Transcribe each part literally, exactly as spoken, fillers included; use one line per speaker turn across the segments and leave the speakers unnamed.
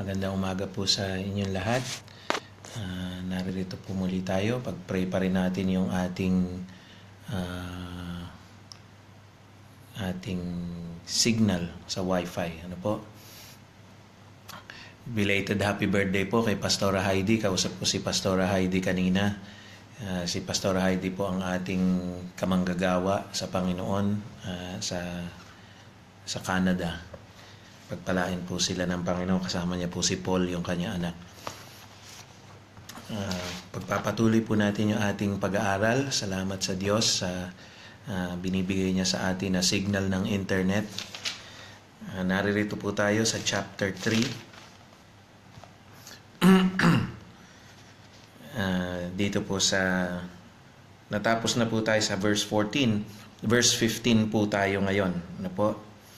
Magandang umaga po sa inyong lahat. Uh, naririto po muli tayo. Pag-pray pa rin natin yung ating uh, ating signal sa Wi-Fi. Ano po? Belated happy birthday po kay Pastora Heidi. Kausap ko si Pastora Heidi kanina. Uh, si Pastora Heidi po ang ating kamanggagawa sa Panginoon uh, sa sa Canada. Pagpalain po sila ng Panginoon. Kasama niya po si Paul, yung kanya anak. Uh, pagpapatuloy po natin yung ating pag-aaral. Salamat sa Diyos sa uh, binibigay niya sa atin na signal ng internet. Uh, naririto po tayo sa chapter three. uh, dito po sa natapos na po tayo sa verse fourteen. Verse fifteen po tayo ngayon. Ano po?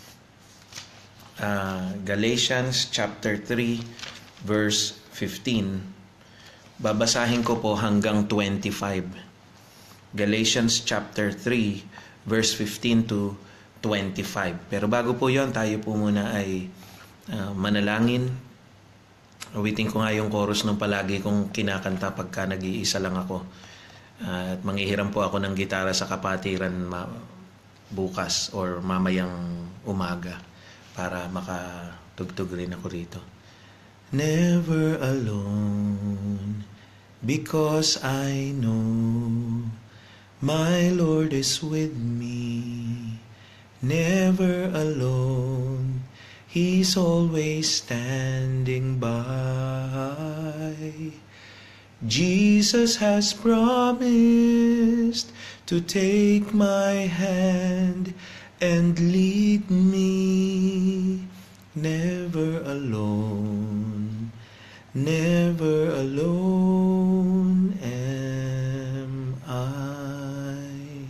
Uh, Galatians chapter three verse fifteen. Babasahin ko po hanggang twenty-five. Galatians chapter three verse fifteen to twenty-five. Pero bago po 'yon, tayo po muna ay uh, manalangin. Awitin ko nga yung chorus ng palagi kong kinakanta pagka nag-iisa lang ako. Uh, at manghihiram po ako ng gitara sa kapatiran ma- bukas or mamayang umaga para makatugtog rin ako rito. Never alone, because I know my Lord is with me. Never alone, He's always standing by. Jesus has promised to take my hand and lead me. Never alone, never alone am I.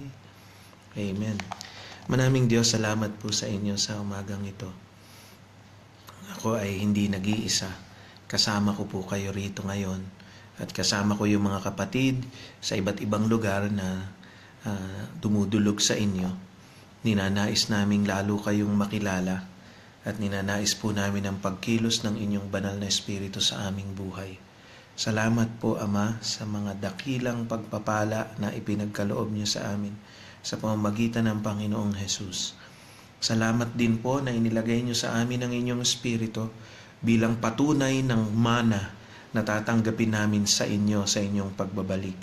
Amen. Manaming Diyos, salamat po sa inyo sa umagang ito. Ako ay hindi nag-iisa. Kasama ko po kayo rito ngayon. At kasama ko yung mga kapatid sa iba't ibang lugar na uh, dumudulog sa inyo. Ninanais naming lalo kayong makilala at ninanais po namin ang pagkilos ng inyong banal na Espiritu sa aming buhay. Salamat po, Ama, sa mga dakilang pagpapala na ipinagkaloob niyo sa amin sa pamamagitan ng Panginoong Hesus. Salamat din po na inilagay niyo sa amin ang inyong Espiritu bilang patunay ng mana na tatanggapin namin sa inyo sa inyong pagbabalik.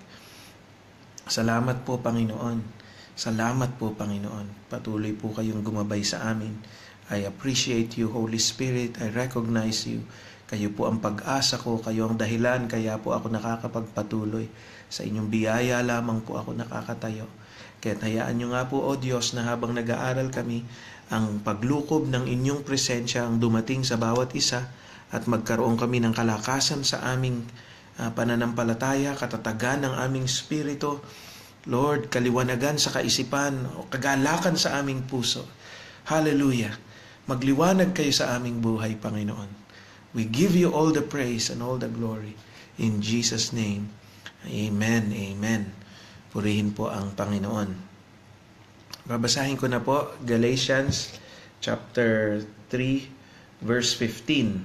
Salamat po, Panginoon. Salamat po, Panginoon. Patuloy po kayong gumabay sa amin. I appreciate you, Holy Spirit. I recognize you. Kayo po ang pag-asa ko. Kayo ang dahilan. Kaya po ako nakakapagpatuloy. Sa inyong biyaya lamang po ako nakakatayo. Kaya hayaan nyo nga po, O Diyos, na habang nag-aaral kami, ang paglukob ng inyong presensya ang dumating sa bawat isa at magkaroon kami ng kalakasan sa aming uh, pananampalataya, katatagan ng aming spirito, Lord, kaliwanagan sa kaisipan o kagalakan sa aming puso. Hallelujah. Magliwanag kayo sa aming buhay, Panginoon. We give you all the praise and all the glory. In Jesus' name, amen, amen. Purihin po ang Panginoon. Babasahin ko na po, Galatians chapter three, verse fifteen.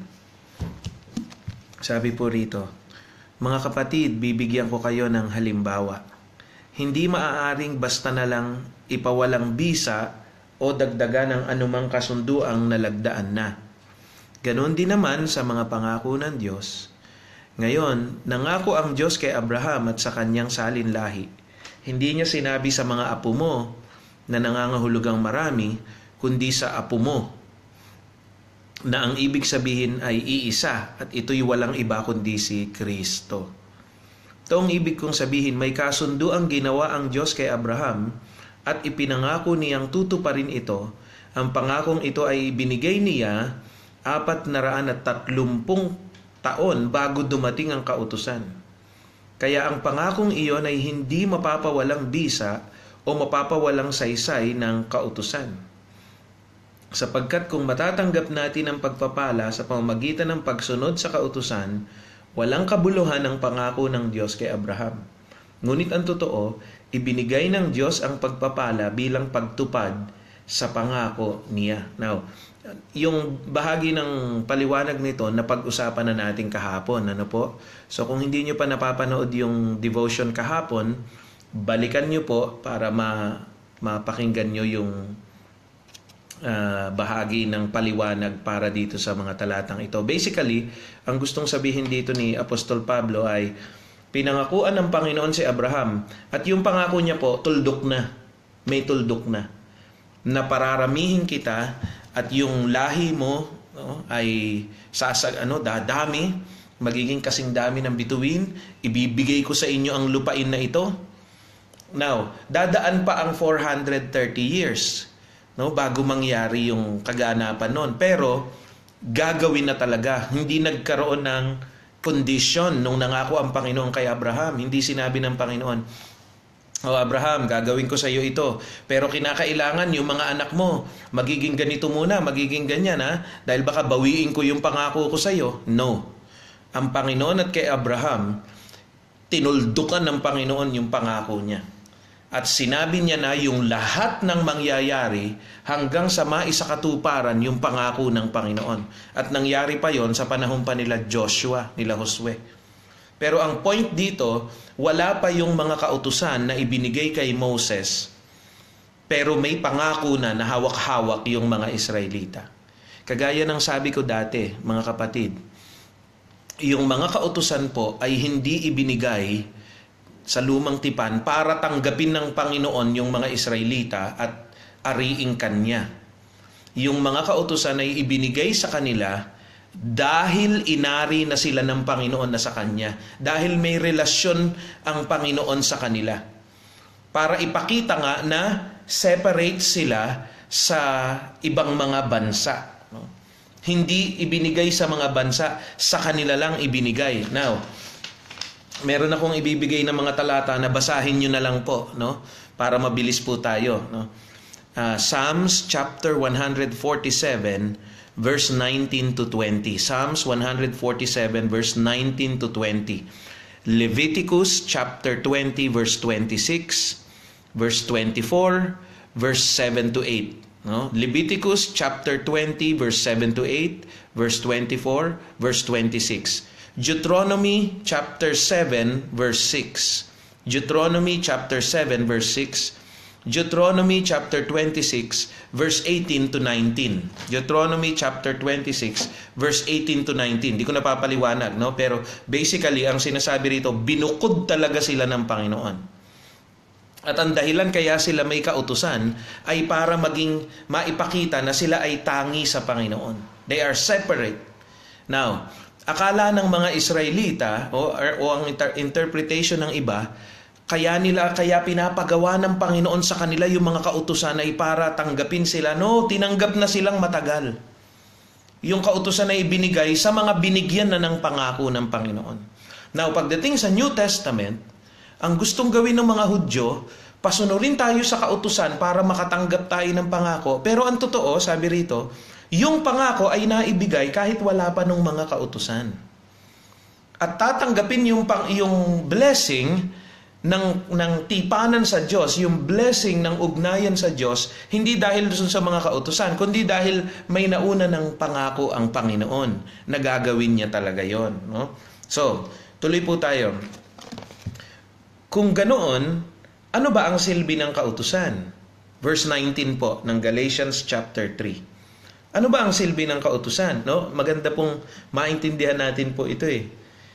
Sabi po rito, mga kapatid, bibigyan ko kayo ng halimbawa. Hindi maaaring basta na lang ipawalang bisa o dagdagan ng anumang kasunduang nalagdaan na. Ganon din naman sa mga pangako ng Diyos. Ngayon, nangako ang Diyos kay Abraham at sa kanyang salin lahi. Hindi niya sinabi sa mga apo mo na nangangahulugang marami, kundi sa apo mo, na ang ibig sabihin ay iisa at ito'y walang iba kundi si Kristo. Ito ang ibig kong sabihin, may kasundo ang ginawa ang Diyos kay Abraham at ipinangako niyang tutuparin ito. Ang pangakong ito ay binigay niya apat na raan at tatlumpung taon bago dumating ang kautusan. Kaya ang pangakong iyon ay hindi mapapawalang bisa o mapapawalang saysay ng kautusan. Sapagkat kung matatanggap natin ang pagpapala sa pamamagitan ng pagsunod sa kautusan, walang kabuluhan ang pangako ng Diyos kay Abraham. Ngunit ang totoo, ibinigay ng Diyos ang pagpapala bilang pagtupad sa pangako niya. Now, yung bahagi ng paliwanag nito na pag-usapan na natin kahapon. Ano po? So kung hindi nyo pa napapanood yung devotion kahapon, balikan nyo po para ma mapakinggan nyo yung uh, bahagi ng paliwanag para dito sa mga talatang ito. Basically, ang gustong sabihin dito ni Apostol Pablo ay pinangakuan ng Panginoon si Abraham at yung pangako niya po, tuldok na. May tuldok na. Na pararamihin kita at yung lahi mo no, ay sasag ano dadami, magiging kasing dami ng bituin, ibibigay ko sa inyo ang lupain na ito. Now, dadaan pa ang four hundred thirty years no bago mangyari yung kaganapan noon. Pero gagawin na talaga. Hindi nagkaroon ng condition nung nangako ang Panginoon kay Abraham. Hindi sinabi ng Panginoon, "O Abraham, gagawin ko sa iyo ito. Pero kinakailangan yung mga anak mo, magiging ganito muna, magiging ganyan ha, dahil baka bawiin ko yung pangako ko sa iyo." No. Ang Panginoon at kay Abraham, tinuldukan ng Panginoon yung pangako niya. At sinabi niya na yung lahat ng mangyayari hanggang sa maisakatuparan yung pangako ng Panginoon. At nangyari pa yon sa panahon pa nila Joshua, nila Josue. Pero ang point dito, wala pa yung mga kautusan na ibinigay kay Moses, pero may pangako na na hawak-hawak yung mga Israelita. Kagaya ng sabi ko dati, mga kapatid, yung mga kautusan po ay hindi ibinigay sa lumang tipan para tanggapin ng Panginoon yung mga Israelita at ariing Kanya. Yung mga kautusan ay ibinigay sa kanila dahil inari na sila ng Panginoon na sa Kanya. Dahil may relasyon ang Panginoon sa kanila. Para ipakita nga na separate sila sa ibang mga bansa. No? Hindi ibinigay sa mga bansa, sa kanila lang ibinigay. Now, meron akong ibibigay na mga talata na basahin nyo na lang po, no? Para mabilis po tayo. No? Uh, Psalms chapter one forty-seven, verse nineteen to twenty. Psalms one forty-seven, verse nineteen to twenty. Leviticus chapter twenty, verse twenty-six, verse twenty-four, verse seven to eight. No? Leviticus chapter twenty, verse seven to eight, verse twenty-four, verse twenty-six. Deuteronomy chapter seven, verse six. Deuteronomy chapter seven, verse six. Deuteronomy chapter twenty-six, verse eighteen to nineteen. Deuteronomy chapter twenty-six, verse eighteen to nineteen. Di ko napapaliwanag, no? Pero basically, ang sinasabi rito, binukod talaga sila ng Panginoon. At ang dahilan kaya sila may kautusan ay para maging maipakita na sila ay tangi sa Panginoon. They are separate. Now, akala ng mga Israelita o, o ang inter- interpretation ng iba, kaya nila kaya pinapagawa ng Panginoon sa kanila yung mga kautusan ay para tanggapin sila. No, tinanggap na silang matagal. Yung kautusan ay ibinigay sa mga binigyan na ng pangako ng Panginoon. Now, pagdating sa New Testament, ang gustong gawin ng mga Hudyo, pasunurin tayo sa kautusan para makatanggap tayo ng pangako. Pero ang totoo, sabi rito, yung pangako ay naibigay kahit wala pa nung mga kautusan. At tatanggapin yung, pang, yung blessing ng, ng tipanan sa Diyos, yung blessing ng ugnayan sa Diyos, hindi dahil dun sa mga kautusan, kundi dahil may nauna ng pangako ang Panginoon na gagawin niya talaga yon. No? So, tuloy po tayo. Kung ganoon, ano ba ang silbi ng kautusan? Verse nineteen po ng Galatians chapter three. Ano ba ang silbi ng kautusan? No? Maganda pong maintindihan natin po ito eh.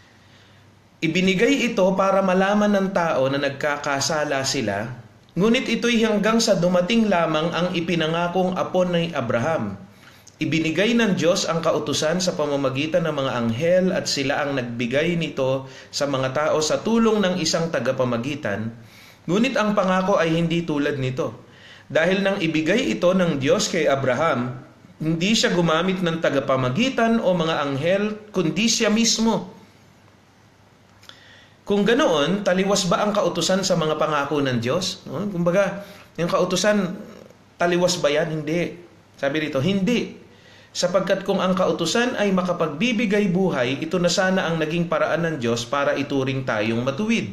Ibinigay ito para malaman ng tao na nagkakasala sila, ngunit ito'y hanggang sa dumating lamang ang ipinangakong apo ni Abraham. Ibinigay ng Diyos ang kautusan sa pamamagitan ng mga anghel at sila ang nagbigay nito sa mga tao sa tulong ng isang tagapamagitan, ngunit ang pangako ay hindi tulad nito. Dahil nang ibigay ito ng Diyos kay Abraham, hindi siya gumamit ng tagapamagitan o mga anghel, kundi siya mismo. Kung ganoon, taliwas ba ang kautusan sa mga pangako ng Diyos? No? Kumbaga, yung kautusan, taliwas ba yan? Hindi. Sabi rito, hindi. Sapagkat kung ang kautusan ay makapagbibigay buhay, ito na sana ang naging paraan ng Diyos para ituring tayong matuwid.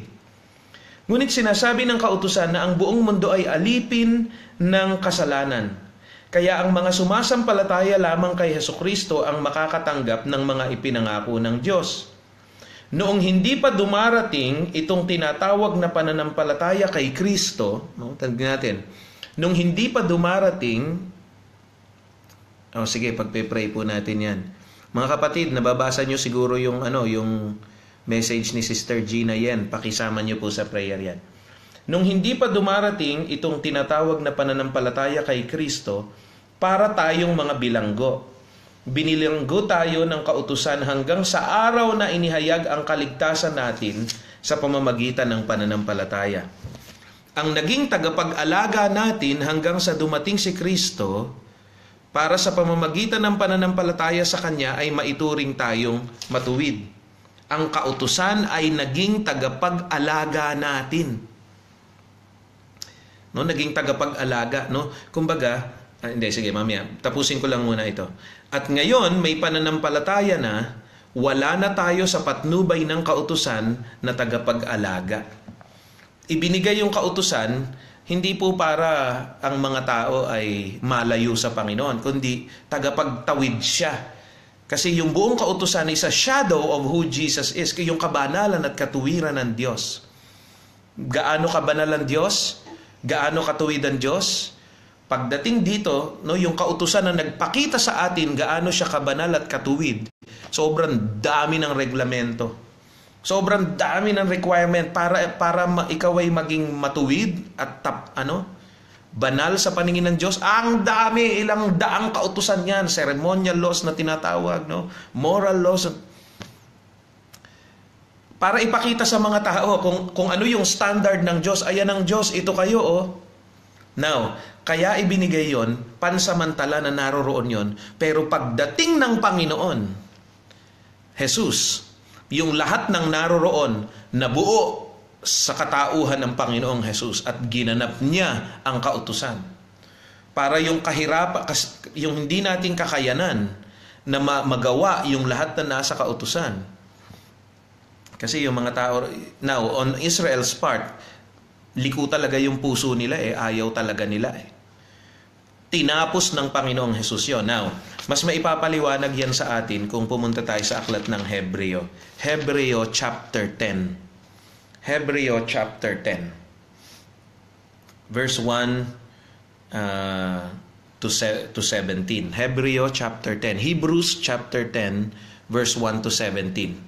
Ngunit sinasabi ng kautusan na ang buong mundo ay alipin ng kasalanan. Kaya ang mga sumasampalataya lamang kay Hesukristo ang makakatanggap ng mga ipinangako ng Diyos. Noong hindi pa dumarating itong tinatawag na pananampalataya kay Kristo, no? Tandaan natin, noong hindi pa dumarating, oh sige, pagpe-pray po natin yan. Mga kapatid, nababasa nyo siguro yung, ano, yung message ni Sister Gina Yen, pakisama nyo po sa prayer yan. Nung hindi pa dumarating itong tinatawag na pananampalataya kay Kristo, para tayong mga bilanggo. Binilanggo tayo ng kautusan hanggang sa araw na inihayag ang kaligtasan natin sa pamamagitan ng pananampalataya. Ang naging tagapag-alaga natin hanggang sa dumating si Kristo, para sa pamamagitan ng pananampalataya sa Kanya ay maituring tayong matuwid. Ang kautusan ay naging tagapag-alaga natin. No, naging tagapag-alaga, no? Kumbaga, ah, hindi, sige, mamaya, tapusin ko lang muna ito. At ngayon, may pananampalataya na wala na tayo sa patnubay ng kautusan na tagapag-alaga. Ibinigay yung kautusan, hindi po para ang mga tao ay malayo sa Panginoon, kundi tagapagtawid siya. Kasi yung buong kautusan is a shadow of who Jesus is, yung kabanalan at katuwiran ng Diyos. Gaano kabanal ang Diyos? Gaano katuwid ang Diyos? Pagdating dito, no, yung kautusan na nagpakita sa atin gaano siya kabanal at katuwid, sobrang dami ng reglamento. Sobrang dami ng requirement para para ma, ikaw ay maging matuwid at tap, ano, banal sa paningin ng Diyos. Ang dami, ilang daang kautusan yan, ceremonial laws na tinatawag, no, moral laws. Para ipakita sa mga tao kung, kung ano yung standard ng Diyos. Ayan ang Diyos, ito kayo, oh. Now, kaya ibinigay yon, pansamantala na naroroon yon. Pero pagdating ng Panginoon, Jesus, yung lahat ng naroroon, nabuo sa katauhan ng Panginoong Jesus at ginanap niya ang kautusan. Para yung kahirapan, yung hindi nating kakayanan na magawa yung lahat na nasa kautusan. Kasi yung mga tao, now, on Israel's part, liko talaga yung puso nila eh, ayaw talaga nila eh. Tinapos ng Panginoong Jesus yun. Now, mas maipapaliwanag yan sa atin kung pumunta tayo sa aklat ng Hebreo. Hebreo chapter ten. Hebreo chapter ten. Verse one uh, to seventeen. Hebreo chapter ten. Hebrews chapter ten, verse one to seventeen.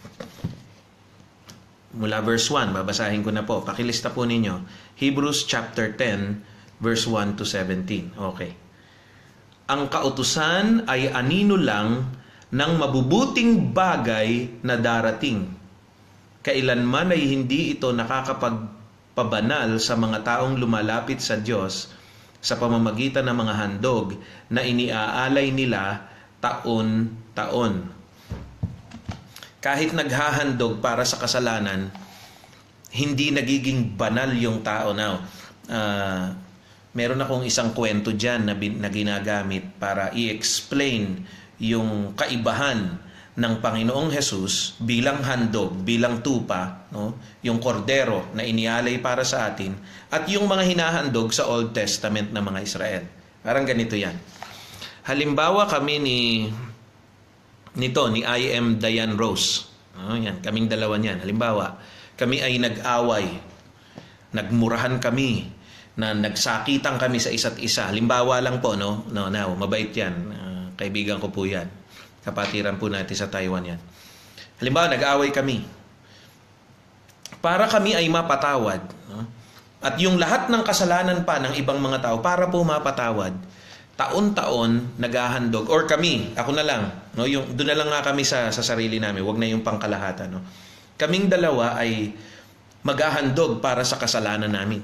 Mula verse one, babasahin ko na po. Pakilista po ninyo. Hebrews chapter ten, verse one to seventeen. Okay. Ang kautusan ay anino lang ng mabubuting bagay na darating. Kailanman ay hindi ito nakakapagpabanal sa mga taong lumalapit sa Diyos sa pamamagitan ng mga handog na iniaalay nila taon-taon. Kahit naghahandog para sa kasalanan, hindi nagiging banal yung tao. Now, uh, meron akong isang kwento dyan na, na ginagamit para i-explain yung kaibahan ng Panginoong Jesus bilang handog, bilang tupa, no? Yung kordero na inialay para sa atin, at yung mga hinahandog sa Old Testament na mga Israel. Parang ganito yan. Halimbawa kami ni... nito, ni I M Diane Rose. Oh, yan, kaming dalawa niyan. Halimbawa, kami ay nag-away. Nagmurahan kami. Na nagsakitan kami sa isa't isa. Halimbawa lang po, no? No, now, mabait yan. Uh, kaibigan ko po yan. Kapatiran po natin sa Taiwan yan. Halimbawa, nag-away kami. Para kami ay mapatawad. No? At yung lahat ng kasalanan pa ng ibang mga tao, para po mapatawad, taon-taon naghahandog, or kami, ako na lang, no, yung doon na lang nga kami sa sa sarili namin, wag na yung pangkalahatan, no. Kaming dalawa ay maghahandog para sa kasalanan namin.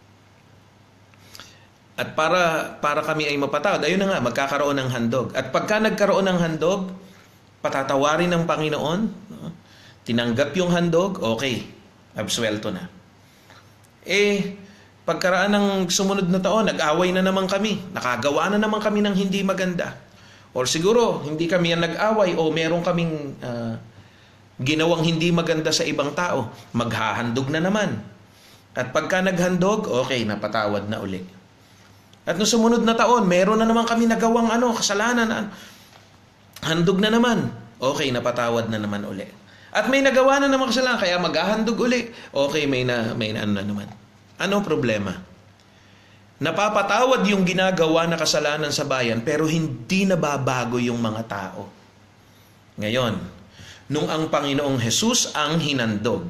At para para kami ay mapatawad, ayun na nga, magkakaroon ng handog. At pagka nagkaroon ng handog, patatawarin ng Panginoon, no, tinanggap yung handog, okay, absuelto na. Eh pagkaraan ng sumunod na taon, nag-away na naman kami. Nakagawa na naman kami ng hindi maganda. Or siguro, hindi kami yan nag-away o meron kaming uh, ginawang hindi maganda sa ibang tao. Maghahandog na naman. At pagka naghandog, okay, napatawad na uli. At nung sumunod na taon, meron na naman kami nagawang ano, kasalanan. Handog na naman. Okay, napatawad na naman uli. At may nagawa na naman kasalanan, kaya maghahandog uli. Okay, may na, may na ano na naman. Anong problema? Napapatawad yung ginagawa na kasalanan sa bayan, pero hindi nababago yung mga tao. Ngayon, nung ang Panginoong Jesus ang hinandog.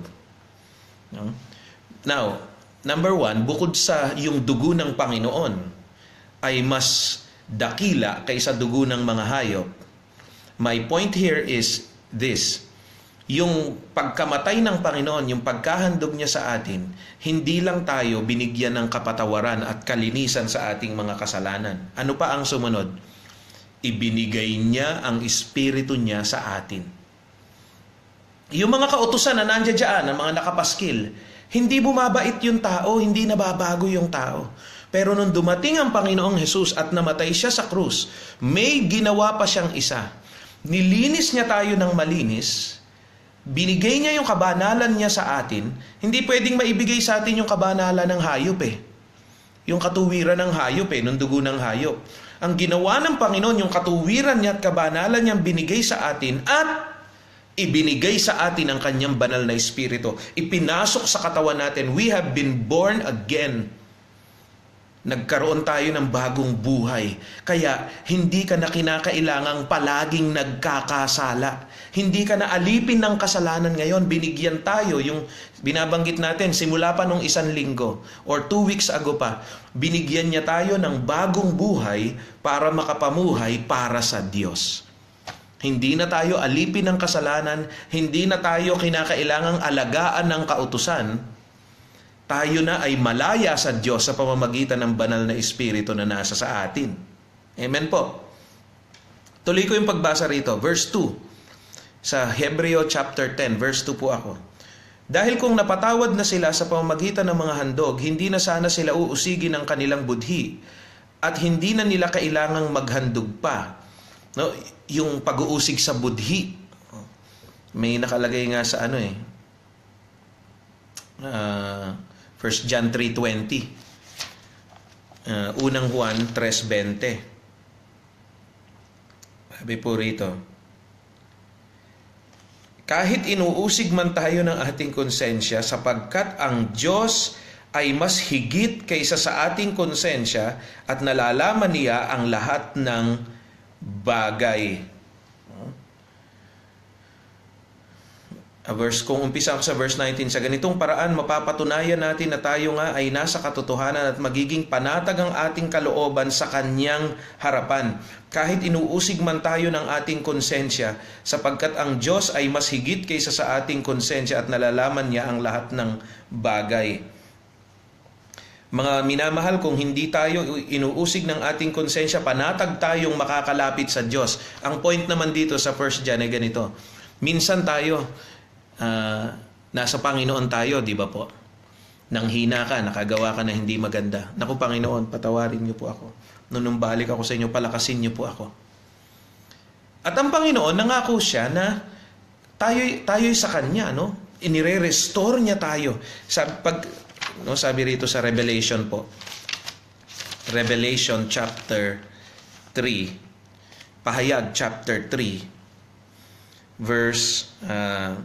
Now, number one, bukod sa yung dugo ng Panginoon ay mas dakila kaysa dugo ng mga hayop. My point here is this. Yung pagkamatay ng Panginoon, yung pagkahandog niya sa atin, hindi lang tayo binigyan ng kapatawaran at kalinisan sa ating mga kasalanan. Ano pa ang sumunod? Ibinigay niya ang Espiritu niya sa atin. Yung mga kautusan na nandiyan dyan, ang mga nakapaskil, hindi bumabait yung tao, hindi nababago yung tao. Pero nung dumating ang Panginoong Jesus at namatay siya sa krus, may ginawa pa siyang isa. Nilinis niya tayo ng malinis, binigay niya yung kabanalan niya sa atin. Hindi pwedeng maibigay sa atin yung kabanalan ng hayop eh. Yung katuwiran ng hayop eh, nung dugo ng hayop. Ang ginawa ng Panginoon, yung katuwiran niya at kabanalan niyang binigay sa atin at ibinigay sa atin ang kanyang banal na Espiritu. Ipinasok sa katawan natin. We have been born again. Nagkaroon tayo ng bagong buhay. Kaya hindi ka na kinakailangang palaging nagkakasala. Hindi ka na alipin ng kasalanan ngayon. Binigyan tayo, yung binabanggit natin, simula pa nung isang linggo or two weeks ago pa, binigyan niya tayo ng bagong buhay para makapamuhay para sa Diyos. Hindi na tayo alipin ng kasalanan, hindi na tayo kinakailangang alagaan ng kautusan. Tayo na ay malaya sa Diyos sa pamamagitan ng banal na Espiritu na nasa sa atin. Amen po. Tuloy ko yung pagbasa rito. Verse two. Sa Hebreo chapter ten, verse two po ako. Dahil kung napatawad na sila sa pamamagitan ng mga handog, hindi na sana sila uusigin ng kanilang budhi at hindi na nila kailangang maghandog pa. No, yung pag-uusig sa budhi. May nakalagay nga sa ano eh. Uh, First John three twenty. Uh, unang Juan three twenty. Sabi po rito, kahit inuusig man tayo ng ating konsensya, sapagkat ang Diyos ay mas higit kaysa sa ating konsensya at nalalaman niya ang lahat ng bagay. A verse, kung umpisa ako sa verse nineteen, sa ganitong paraan mapapatunayan natin na tayo nga ay nasa katotohanan at magiging panatag ang ating kalooban sa kanyang harapan. Kahit inuusig man tayo ng ating konsensya, sapagkat ang Diyos ay mas higit kaysa sa ating konsensya at nalalaman niya ang lahat ng bagay. Mga minamahal, kung hindi tayo inuusig ng ating konsensya, panatag tayong makakalapit sa Diyos. Ang point naman dito sa First John ay ganito. Minsan tayo, uh, nasa Panginoon tayo, di ba po? Nang hina ka, nakagawa ka na hindi maganda. Naku Panginoon, patawarin niyo po ako. Nung balik ako sa inyo, palakasin niyo po ako. At ang Panginoon, nangako siya na tayo tayo sa Kanya, no? Inire-restore niya tayo. Sa pag No, sabi rito sa Revelation po. Revelation chapter three. Pahayag chapter three. Verse uh,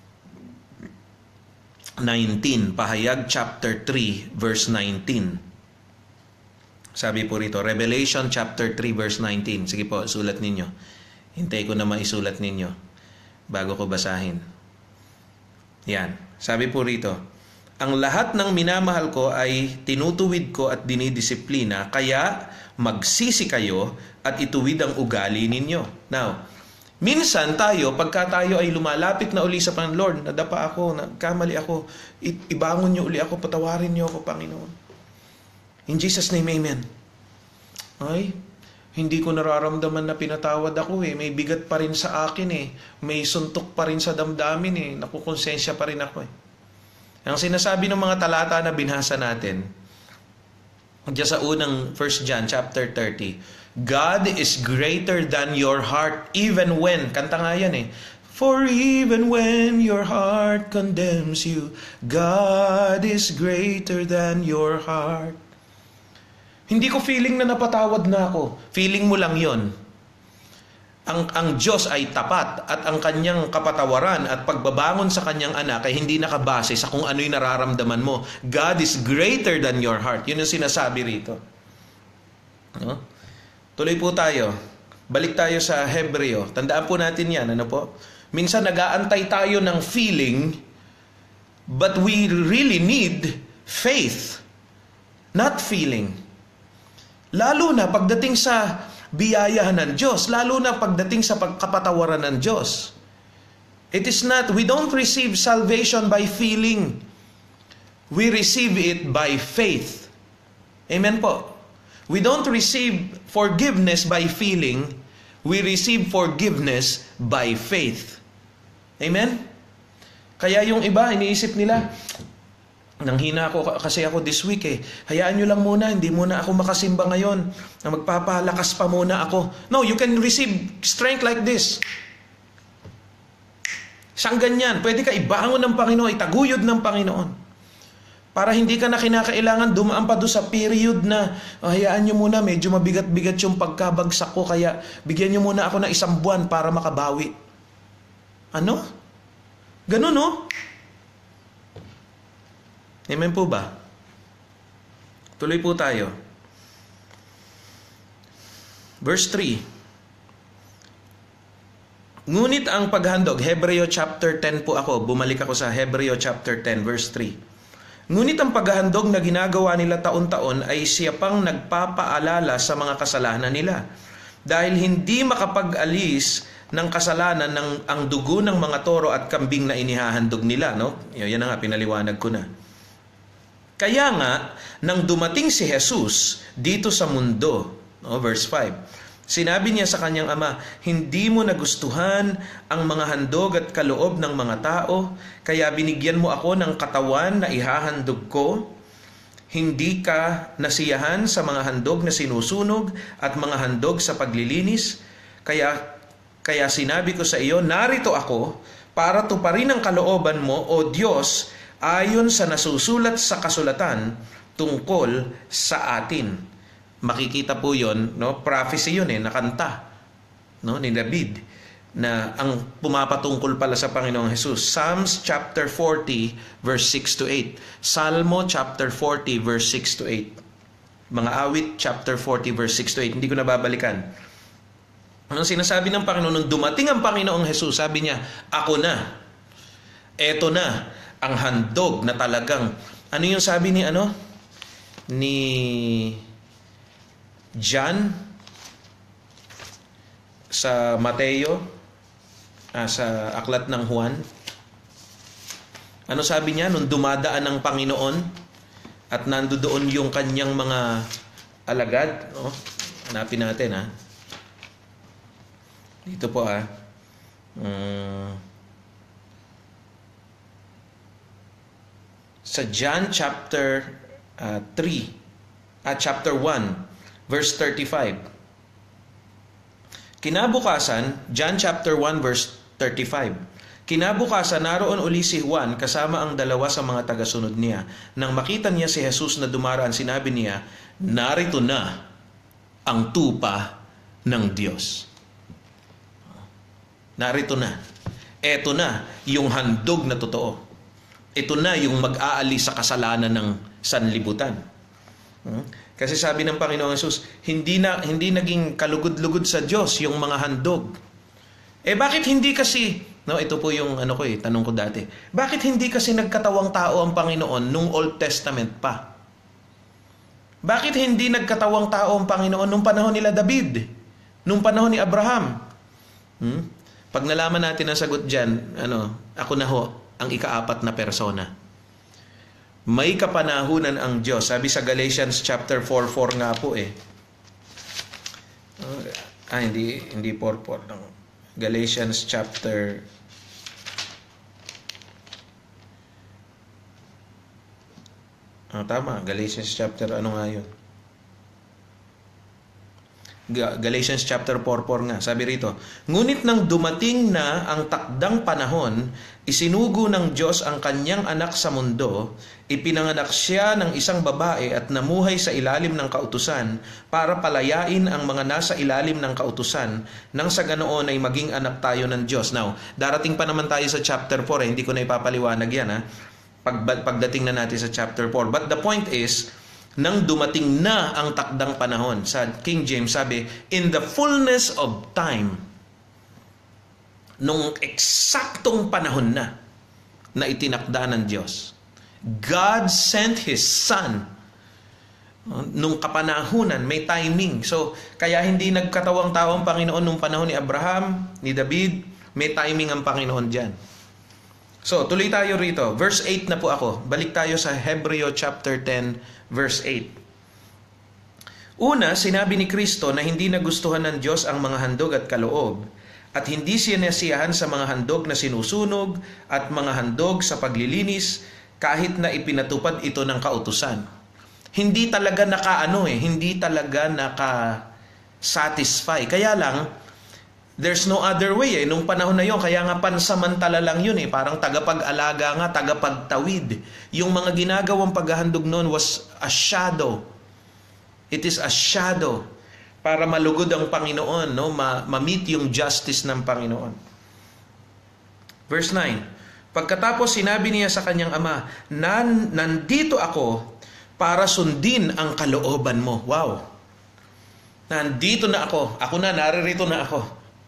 nineteen. Pahayag chapter three, verse nineteen. Sabi po rito, Revelation chapter three, verse nineteen. Sige po, sulat ninyo. Hintay ko na maisulat ninyo bago ko basahin. Yan. Sabi po rito, ang lahat ng minamahal ko ay tinutuwid ko at dinidisiplina, kaya magsisi kayo at ituwid ang ugali ninyo. Now, minsan tayo, pagka tayo ay lumalapit na uli sa Panginoon, Lord, nadapa ako, nagkamali ako, ibangon niyo uli ako, patawarin niyo ako, Panginoon. In Jesus' name, amen. Ay, hindi ko nararamdaman na pinatawad ako eh. May bigat pa rin sa akin eh. May suntok pa rin sa damdamin eh. Nakukonsensya pa rin ako eh. Ang sinasabi ng mga talata na binasa natin, diyan sa unang First John chapter thirty, God is greater than your heart even when, kanta nga yan eh, for even when your heart condemns you, God is greater than your heart. Hindi ko feeling na napatawad na ako. Feeling mo lang yon. Ang, ang Diyos ay tapat at ang kanyang kapatawaran at pagbabangon sa kanyang anak ay hindi nakabase sa kung ano yung nararamdaman mo. God is greater than your heart. Yun yung sinasabi rito. No? Tuloy po tayo. Balik tayo sa Hebreo. Tandaan po natin yan. Ano po? Minsan nag-aantay tayo ng feeling, but we really need faith, not feeling. Lalo na pagdating sa biyayahan ng Diyos, lalo na pagdating sa pagkapatawaran ng Diyos. It is not, we don't receive salvation by feeling. We receive it by faith. Amen po. We don't receive forgiveness by feeling. We receive forgiveness by faith. Amen? Kaya yung iba, iniisip nila, nanghina ako kasi ako this week eh. Hayaan nyo lang muna, hindi muna ako makasimba ngayon. Na magpapalakas pa muna ako. No, you can receive strength like this. Siyang ganyan, pwede ka ibangon ng Panginoon, itaguyod ng Panginoon. Para hindi ka na kinakailangan dumaan pa doon sa period na oh, hayaan nyo muna, medyo mabigat-bigat yung pagkabagsak ko, kaya bigyan nyo muna ako ng isang buwan para makabawi. Ano? Ganun, no? Amen po ba? Tuloy po tayo. Verse three. Ngunit ang paghandog, Hebreo chapter ten po ako, bumalik ako sa Hebreo chapter ten, verse three. Ngunit ang paghahandog na ginagawa nila taon-taon ay siya pang nagpapaalala sa mga kasalanan nila. Dahil hindi makapag-alis ng kasalanan ng ang dugo ng mga toro at kambing na inihahandog nila, no? Yan na nga, pinaliwanag ko na. Kaya nga, nang dumating si Jesus dito sa mundo, no, verse five, sinabi niya sa kanyang ama, hindi mo nagustuhan ang mga handog at kaloob ng mga tao, kaya binigyan mo ako ng katawan na ihahandog ko. Hindi ka nasiyahan sa mga handog na sinusunog at mga handog sa paglilinis. Kaya, kaya sinabi ko sa iyo, narito ako para tuparin ang kalooban mo, O Diyos, ayon sa nasusulat sa kasulatan tungkol sa atin. Makikita po yon, no? Prophecy yun eh, nakanta, no? Ni David, na ang pumapatungkol pala sa Panginoong Jesus. Psalms chapter forty, verse six to eight. Salmo chapter forty, verse six to eight. Mga awit chapter forty, verse six to eight. Hindi ko na babalikan. Anong sinasabi ng Panginoon? Nung dumating ang Panginoong Jesus, sabi niya, ako na. Eto na ang handog na talagang, ano yung sabi ni ano? Ni John sa Mateo, ah, sa aklat ng Juan. Ano sabi niya? Nung dumadaan ang Panginoon at nandoon yung kanyang mga alagad, no? Hanapin natin, ha? Dito po, ha? Hmm... Sa John chapter uh, three, at chapter one, verse thirty-five. Kinabukasan, John chapter one, verse thirty-five. Kinabukasan, naroon uli si Juan kasama ang dalawa sa mga tagasunod niya. Nang makita niya si Jesus na dumaraan, sinabi niya, narito na ang tupa ng Diyos. Narito na. Eto na yung handog na totoo. Ito na yung mag-aalis sa kasalanan ng sanlibutan. Hmm? Kasi sabi ng Panginoong Hesus, hindi na hindi naging kalugod-lugod sa Diyos yung mga handog. Eh bakit hindi kasi, no, ito po yung ano ko eh, tanong ko dati. Bakit hindi kasi nagkatawang tao ang Panginoon nung Old Testament pa? Bakit hindi nagkatawang tao ang Panginoon nung panahon nila David? Nung panahon ni Abraham? Hmm? Pag nalaman natin ang sagot diyan, ano, ako na ho ang ikaapat na persona. May kapanahunan ang Diyos. Sabi sa Galatians chapter four four nga po eh. Ah, hindi, hindi four four. Galatians chapter Ah, tama. Galatians chapter, ano nga yun? Galatians chapter four four nga, sabi rito, ngunit nang dumating na ang takdang panahon, isinugo ng Diyos ang kanyang anak sa mundo, ipinanganak siya ng isang babae at namuhay sa ilalim ng kautusan para palayain ang mga nasa ilalim ng kautusan nang sa ganoon ay maging anak tayo ng Diyos. Now, darating pa naman tayo sa chapter four, eh, hindi ko na ipapaliwanag yan, ha? Pag, pagdating na natin sa chapter four. But the point is, nang dumating na ang takdang panahon, sa King James sabi, in the fullness of time, nung eksaktong panahon na na itinakda ng Diyos, God sent His Son. Nung kapanahunan, may timing. So, kaya hindi nagkatawang tao ang Panginoon nung panahon ni Abraham, ni David, may timing ang Panginoon dyan. So, tuloy tayo rito. Verse eight na po ako. Balik tayo sa Hebreo chapter ten, verse eight. Una, sinabi ni Kristo na hindi nagustuhan ng Diyos ang mga handog at kaloob, at hindi siya nasiyahan sa mga handog na sinusunog at mga handog sa paglilinis, kahit na ipinatupad ito ng kautusan. Hindi talaga nakaano eh, hindi talaga naka-satisfy. Kaya lang, there's no other way eh. Nung panahon na yon, kaya nga pansamantala lang yun eh. Parang tagapag-alaga nga, tagapagtawid. Yung mga ginagawang paghahandog noon was a shadow. It is a shadow para malugod ang Panginoon, no? Ma- ma-meet yung justice ng Panginoon. Verse nine. Pagkatapos sinabi niya sa kanyang ama, Nan, nandito ako para sundin ang kalooban mo. Wow. Nandito na ako. Ako na, naririto na ako.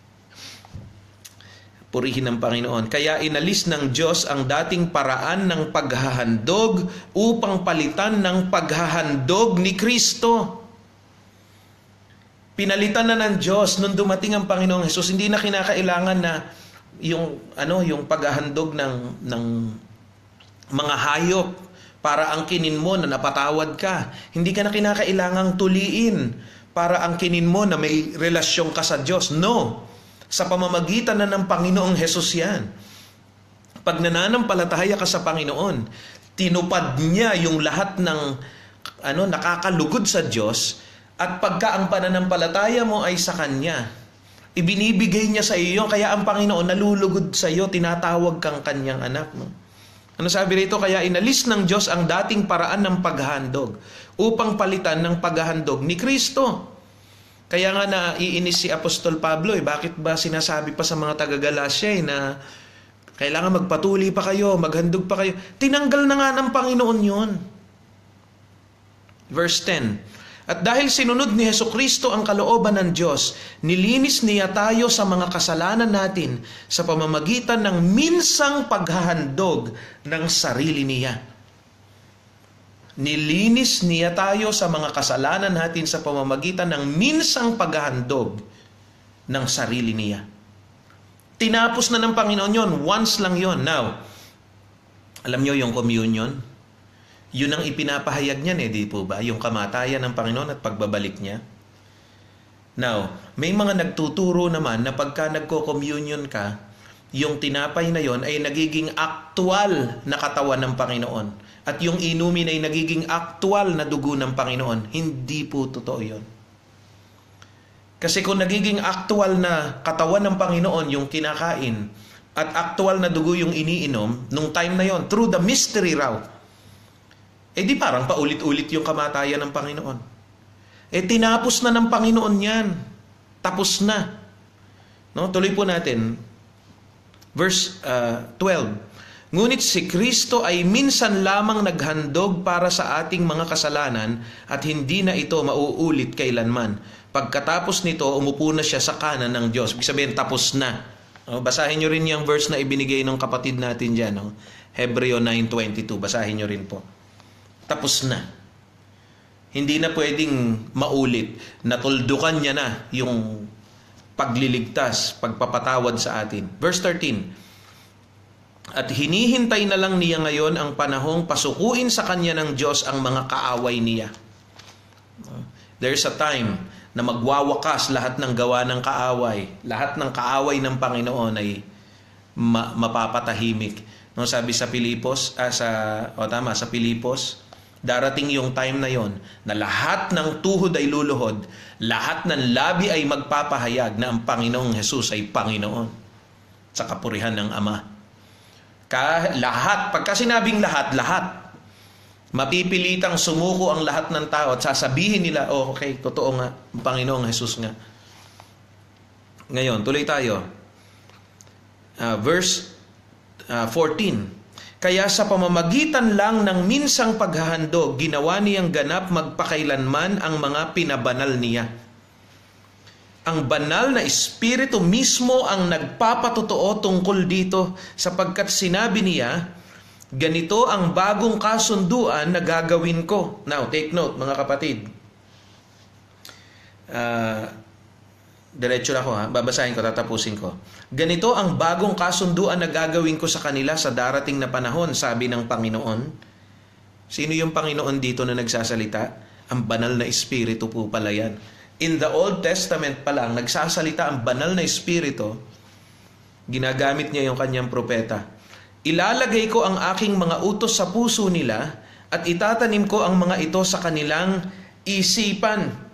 Purihin ng Panginoon. Kaya inalis ng Diyos ang dating paraan ng paghahandog upang palitan ng paghahandog ni Kristo. Pinalitan na ng Diyos nung dumating ang Panginoong Hesus. Hindi na kinakailangan na yung ano yung paghahandog ng ng mga hayop para angkinin mo na napatawad ka. Hindi ka na kinakailangang tuliin para angkinin mo na may relasyon ka sa Diyos. No. Sa pamamagitan na ng Panginoong Hesus yan. Pag nananampalataya ka sa Panginoon, tinupad niya yung lahat ng ano, nakakalugod sa Diyos, at pagka ang pananampalataya mo ay sa Kanya, ibinibigay niya sa iyo, kaya ang Panginoon nalulugod sa iyo, tinatawag kang Kanyang anak. No? Ano sabi rito? Kaya inalis ng Diyos ang dating paraan ng paghahandog upang palitan ng paghahandog ni Kristo. Kaya nga naiinis si Apostol Pablo, eh, bakit ba sinasabi pa sa mga taga-Galacia eh, na kailangan magpatuli pa kayo, maghandog pa kayo. Tinanggal na nga ng Panginoon yun. Verse ten. At dahil sinunod ni Hesukristo ang kalooban ng Diyos, nilinis niya tayo sa mga kasalanan natin sa pamamagitan ng minsang paghahandog ng sarili niya. Nilinis niya tayo sa mga kasalanan natin sa pamamagitan ng minsang paghahandog ng sarili niya. Tinapos na ng Panginoon yon, once lang yon. Now, alam nyo yung communion? Yun ang ipinapahayag niyan eh, di po ba? Yung kamatayan ng Panginoon at pagbabalik niya. Now, may mga nagtuturo naman na pagka nagko-communion ka, yung tinapay na yon ay nagiging aktual na katawan ng Panginoon. At yung inumin ay nagiging aktual na dugo ng Panginoon. Hindi po totoo yun. Kasi kung nagiging aktual na katawan ng Panginoon yung kinakain at aktual na dugo yung iniinom, nung time na yon, through the mystery route, eh di parang paulit-ulit yung kamatayan ng Panginoon. Eh tinapos na ng Panginoon yan. Tapos na. No? Tuloy po natin. Verse uh, twelve. Ngunit si Kristo ay minsan lamang naghandog para sa ating mga kasalanan at hindi na ito mauulit kailanman. Pagkatapos nito, umupo na siya sa kanan ng Diyos. Ibig sabihin, tapos na. O, basahin nyo rin yung verse na ibinigay ng kapatid natin dyan. No? Hebreo nine twenty-two. Basahin nyo rin po. Tapos na. Hindi na pwedeng maulit. Natuldukan niya na yung pagliligtas, pagpapatawad sa atin. Verse thirteen. At hinihintay na lang niya ngayon ang panahong pasukuin sa kanya ng Diyos ang mga kaaway niya. There's a time na magwawakas lahat ng gawa ng kaaway. Lahat ng kaaway ng Panginoon ay ma- mapapatahimik. No, sabi sa Pilipos, ah, sa, o tama, sa Pilipos, Darating yung time na yon na lahat ng tuhod ay luluhod, lahat ng labi ay magpapahayag na ang Panginoong Jesus ay Panginoon sa kapurihan ng Ama. Ka, lahat, pagka sinabing lahat, lahat, mapipilitang sumuko ang lahat ng tao at sasabihin nila, oh okay, totoo nga, ang Panginoong Jesus nga. Ngayon, tuloy tayo. Uh, verse uh, fourteen. Kaya sa pamamagitan lang ng minsang paghahandog, ginawa niyang ganap magpakailanman ang mga pinabanal niya. Ang banal na Espiritu mismo ang nagpapatotoo tungkol dito, sapagkat sinabi niya, ganito ang bagong kasunduan na gagawin ko. Now, take note mga kapatid. Uh, Diretso ako ha, babasahin ko, tatapusin ko. Ganito ang bagong kasunduan na gagawin ko sa kanila sa darating na panahon, sabi ng Panginoon. Sino yung Panginoon dito na nagsasalita? Ang banal na Espiritu po pala yan. In the Old Testament pa lang, nagsasalita ang banal na Espiritu, ginagamit niya yung kanyang propeta. Ilalagay ko ang aking mga utos sa puso nila at itatanim ko ang mga ito sa kanilang isipan.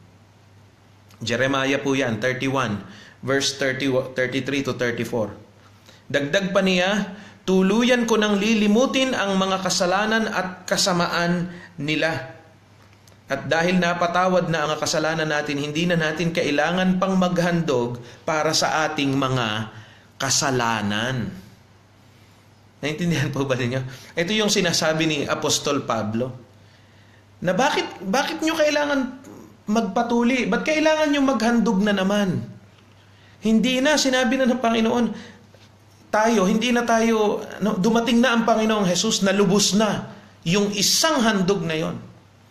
Jeremiah po yan, thirty-one, verse thirty, thirty-three to thirty-four. Dagdag pa niya, tuluyan ko nang lilimutin ang mga kasalanan at kasamaan nila. At dahil napatawad na ang kasalanan natin, hindi na natin kailangan pang maghandog para sa ating mga kasalanan. Naintindihan po ba ninyo? Ito yung sinasabi ni Apostol Pablo. Na bakit, bakit nyo kailangan magpatuli? Ba't kailangan nyo maghandog na naman? Hindi na, sinabi na ng Panginoon, tayo, hindi na tayo, no, dumating na ang Panginoong Jesus, na lubos na yung isang handog na yon.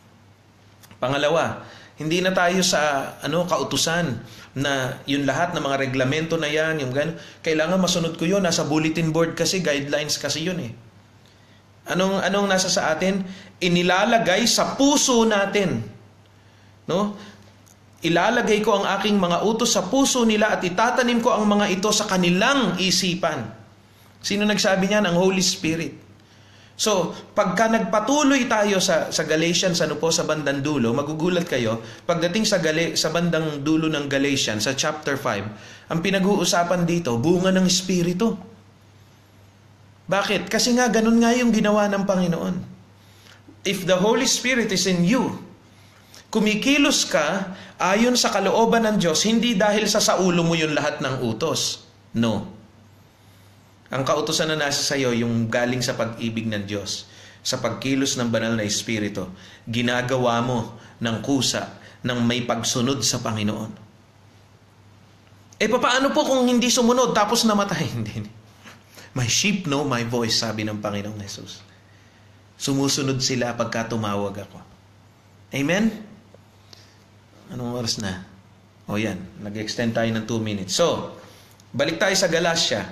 Pangalawa, hindi na tayo sa ano kautusan na yung lahat ng mga reglamento na yan, yung gano'n, kailangan masunod ko yun, nasa bulletin board kasi, guidelines kasi yun eh. Anong, anong nasa sa atin? Inilalagay sa puso natin. No? Ilalagay ko ang aking mga utos sa puso nila at itatanim ko ang mga ito sa kanilang isipan. Sino nagsabi niyan? Ang Holy Spirit. So, pagka nagpatuloy tayo sa, sa Galatians, ano po, sa bandang dulo, magugulat kayo, pagdating sa, Gal- sa bandang dulo ng Galatians, sa chapter five, ang pinag-uusapan dito, bunga ng Espiritu. Bakit? Kasi nga, ganun nga yung ginawa ng Panginoon. If the Holy Spirit is in you, kumikilos ka ayon sa kalooban ng Diyos, hindi dahil sa saulo mo yung lahat ng utos. No. Ang kautosan na nasa sayo, yung galing sa pag-ibig ng Diyos, sa pagkilos ng banal na Espiritu, ginagawa mo ng kusa ng may pagsunod sa Panginoon. Eh, paano po kung hindi sumunod tapos namatay? Hindi. My sheep know my voice, sabi ng Panginoong Jesus. Sumusunod sila pagka tumawag ako. Amen? Anong oras na? O yan, nag-extend tayo ng two minutes. So, balik tayo sa Galatia.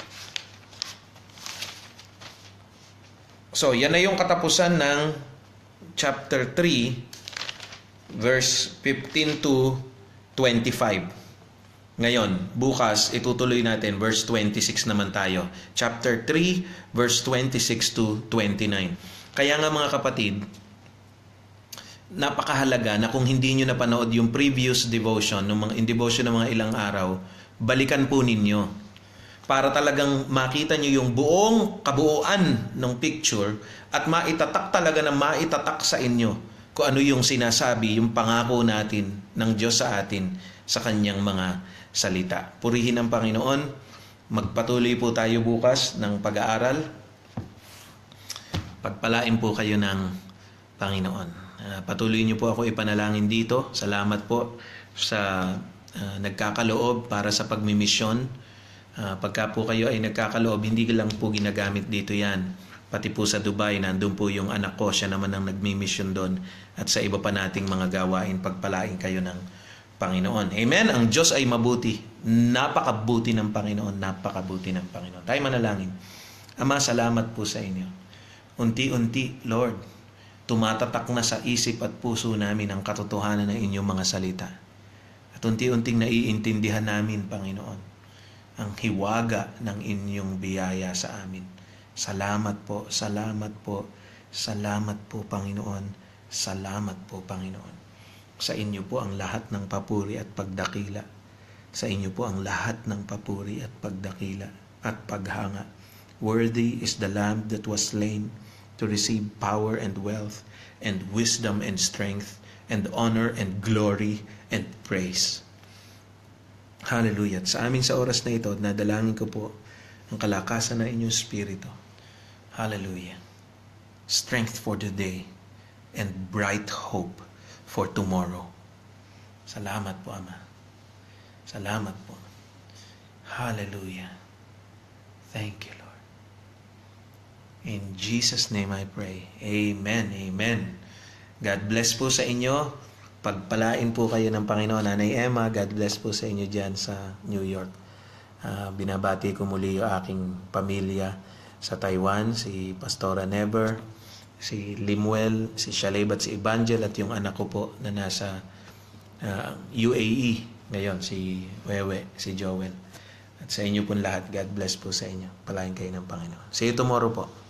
So, yan na yung katapusan ng chapter three, verse fifteen to twenty-five. Ngayon, bukas, itutuloy natin, verse twenty-six naman tayo. Chapter three, verse twenty-six to twenty-nine. Kaya nga mga kapatid, napakahalaga na kung hindi nyo napanood yung previous devotion, ng mga, in devotion ng mga ilang araw, balikan po ninyo. Para talagang makita nyo yung buong kabuuan ng picture at maitatak talaga na maitatak sa inyo kung ano yung sinasabi, yung pangako natin ng Diyos sa atin sa kanyang mga salita. Purihin ang Panginoon. Magpatuloy po tayo bukas ng pag-aaral. Pagpalain po kayo ng Panginoon. Uh, patuloy niyo po ako ipanalangin dito. Salamat po sa uh, nagkakaloob para sa pagmimisyon. Uh, pagka po kayo ay nagkakaloob, hindi lang po ginagamit dito yan. Pati po sa Dubai, nandun po yung anak ko, siya naman ang nagmimisyon doon. At sa iba pa nating mga gawain, pagpalain kayo ng Panginoon. Amen? Ang Diyos ay mabuti. Napakabuti ng Panginoon. Napakabuti ng Panginoon. Tayo manalangin. Ama, salamat po sa inyo. Unti-unti, Lord, tumatatak na sa isip at puso namin ang katotohanan ng inyong mga salita. At unti-unting naiintindihan namin, Panginoon, ang hiwaga ng inyong biyaya sa amin. Salamat po, salamat po, Salamat po, Panginoon. Salamat po, Panginoon. Sa inyo po ang lahat ng papuri at pagdakila. Sa inyo po ang lahat ng papuri at pagdakila at paghanga. Worthy is the Lamb that was slain to receive power and wealth and wisdom and strength and honor and glory and praise. Hallelujah. At sa amin sa oras na ito, nadalangin ko po ang kalakasan ng inyong spirito. Hallelujah. Strength for the day and bright hope for tomorrow. Salamat po, Ama. Salamat po. Hallelujah. Thank you, Lord. In Jesus' name I pray. Amen. Amen. God bless po sa inyo. Pagpalain po kayo ng Panginoon. Nanay Emma, God bless po sa inyo dyan sa New York. Uh, binabati ko muli yung aking pamilya sa Taiwan, si Pastora Never, si Limuel, si Shaleb at si Evangel, at yung anak ko po na nasa uh, U A E ngayon, si Wewe, si Joel. At sa inyo po lahat, God bless po sa inyo. Palain kayo ng Panginoon. See you tomorrow po.